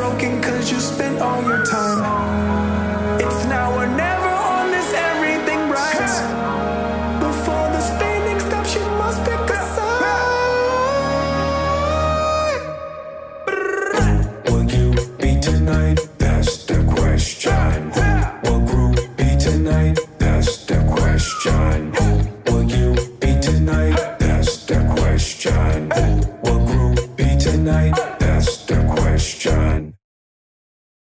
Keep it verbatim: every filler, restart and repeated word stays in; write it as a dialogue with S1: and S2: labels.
S1: broken cause you spent all your time. It's now or never on this everything bright. Before the spinning stops, you must pick a side. Will you be tonight? That's the question. Will group be tonight? That's the question. Will you be tonight? That's the question. Will group be tonight? That's the question.